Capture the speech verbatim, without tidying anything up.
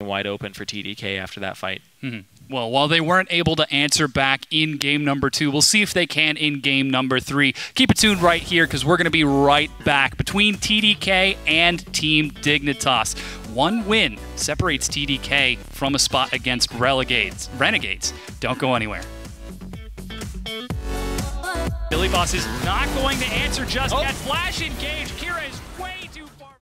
looking wide open for T D K after that fight. Mm-hmm. Well, while they weren't able to answer back in game number two, we'll see if they can in game number three. Keep it tuned right here because we're going to be right back between T D K and Team Dignitas. One win separates T D K from a spot against Renegades. Renegades. Don't go anywhere. Billy Boss is not going to answer just oh. yet. Flash engage. Kira is